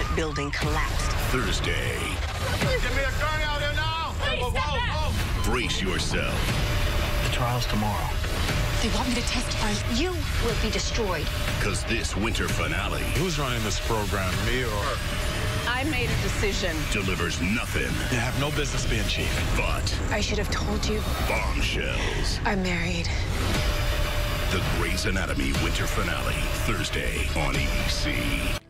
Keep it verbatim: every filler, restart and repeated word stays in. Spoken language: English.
building collapsed. Thursday. Give me a gun out there now! Please, whoa, step whoa, back. whoa. Brace yourself. The trial's tomorrow. They want me to testify. You will be destroyed. Because this winter finale Who's running this program, me or her? I made a decision. delivers nothing You have no business being chief. but I should have told you. bombshells. I'm married. The Grey's Anatomy winter finale, Thursday on A B C.